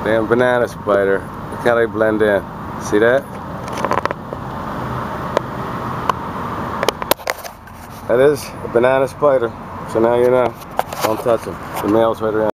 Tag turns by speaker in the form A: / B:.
A: Damn banana spider. Look how they blend in. See that? That is a banana spider. So now you know. Don't touch them. The male's right around.